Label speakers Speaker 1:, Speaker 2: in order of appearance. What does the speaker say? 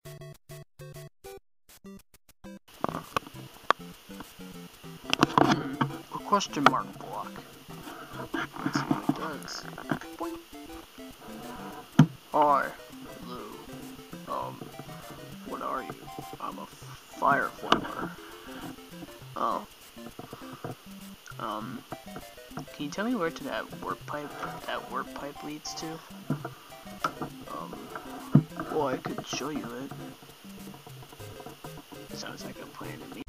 Speaker 1: A question mark block. Let's see what it does. Boing. Hi. Hello. What are you? I'm a fire flammer. Oh. Can you tell me where to that warp pipe leads to? Well, I could show you it. Sounds like a plan to me.